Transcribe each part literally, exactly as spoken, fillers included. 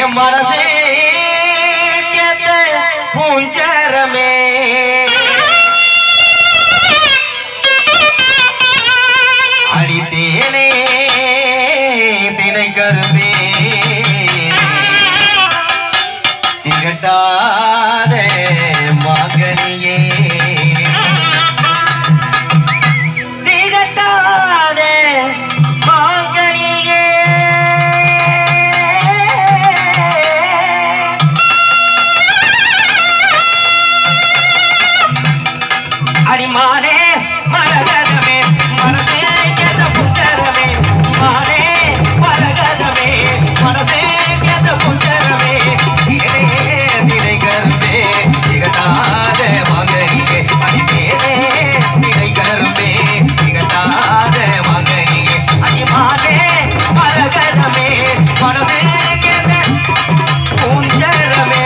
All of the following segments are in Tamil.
मनसे कहते पूंजर में अड़ी तेने तिने कर दे तिगटा दे मांगनिए तिगटा दे मांगनिए अड़ी माने मरगद में मनसे कहते पूंजर में माने मरगद में मनसे कहते पूंजर में तेरे दिल घर से सिगटा दे मांगेंगे अड़ी तेरे दिल घर में सिगटा दे मांगेंगे अड़ी माने मरगद में मनसे कहते पूंजर में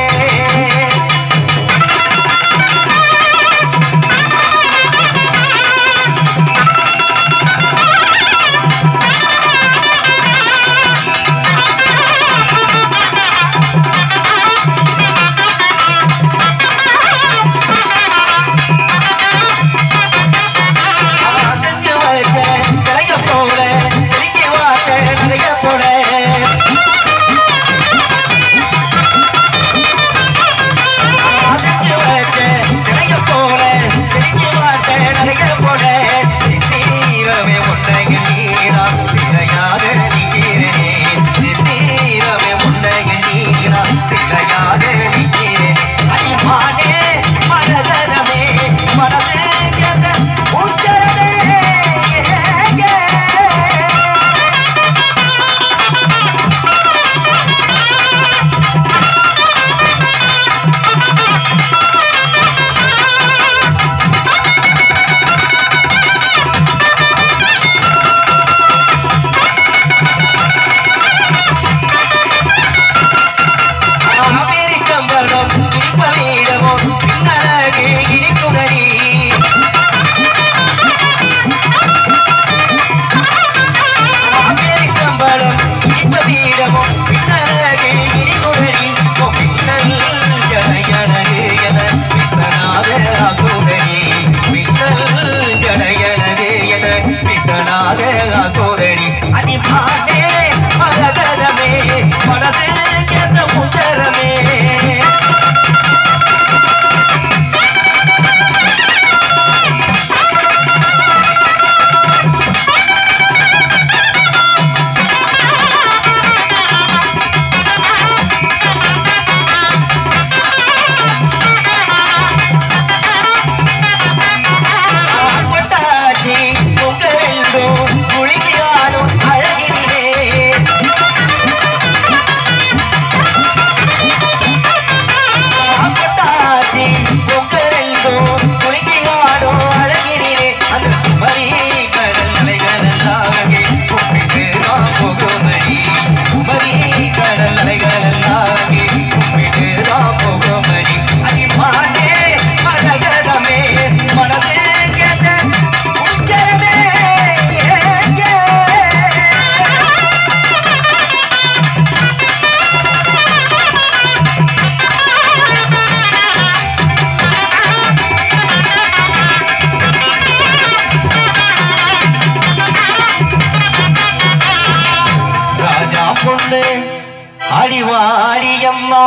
அடிவாடியம்மா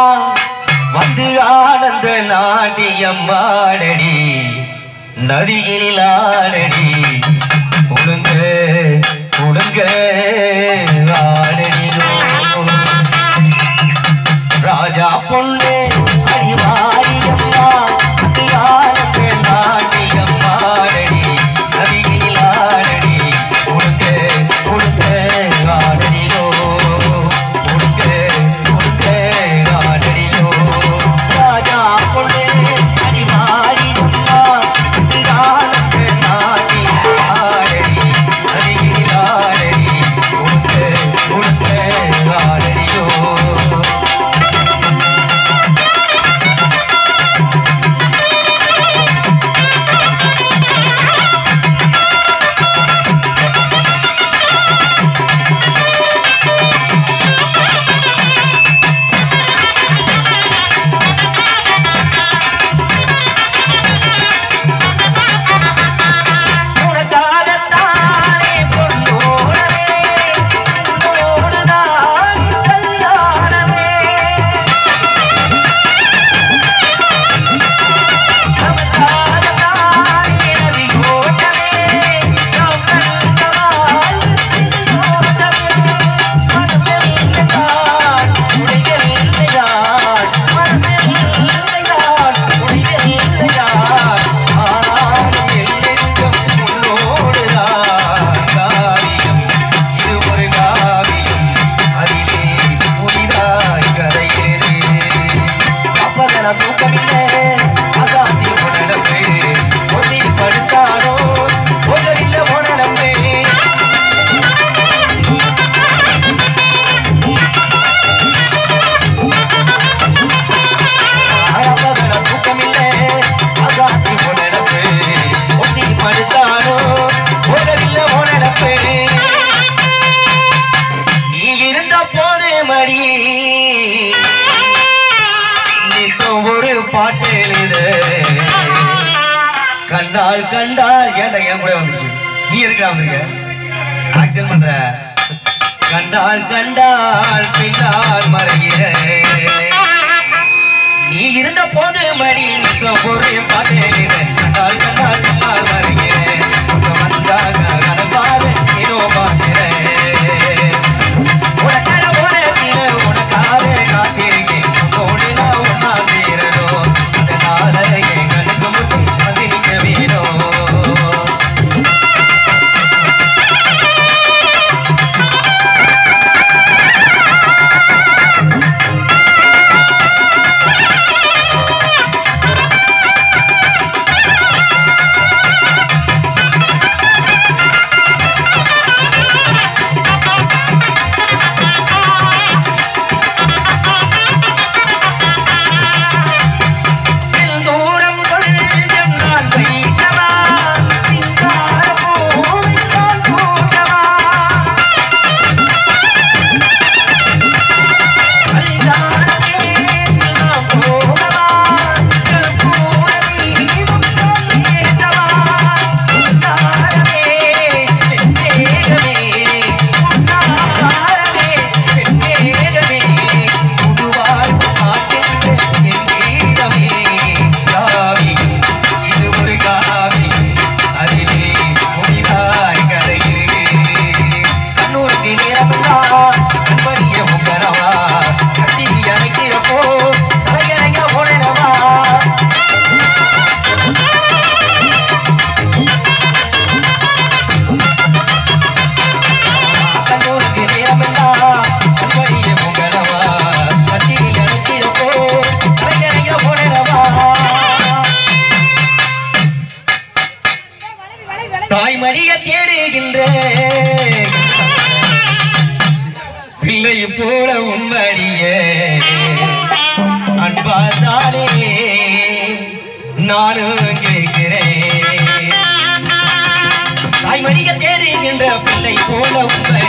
வந்து ஆனந்த நாட்டியம்மாடடி நதியில் ஆடடி உடுங்க உடுங்க ஆடடி ராஜா பொண்ணு அடிவாடியம்மா வந்து ஆனந்த நாட்டியம்மாடடி நதியில் ஆடடி உடுங்க உடுங்க ஆடடி உடுக்க இருந்த போது மடி நித்தம் ஒரு பாட்டு எழுது கண்டால் கண்டால் ஏன்டா என் கூட வந்துருக்கு நீ எதுக்கு வந்திருக்க ஆக்சன் பண்ற கண்டால் கண்டால் பின்னால் மறைகிற நீ இருந்த போது மடி நித்தம் ஒரு பாட்டு எழுது கண்டால் கண்டால் பின்னால் மறைகிற வந்தாக கனப்பாத நீனோ பார்க்கிறேன் உனக்கார உனக்கு உனக்காக காத்திருக்கேன் உன்னோடு நான் ஒன்னா சேரணும் அதனால என் கண்ணுக்கு முட்டி வந்து நிற்க வேணும் தாய்மடிய தேடுகின்ற பிள்ளை போல உம்மடிய அன்பாதானே நானும் கேட்கிறேன் தாய்மடிய தேடுகின்ற பிள்ளை போல உம்ம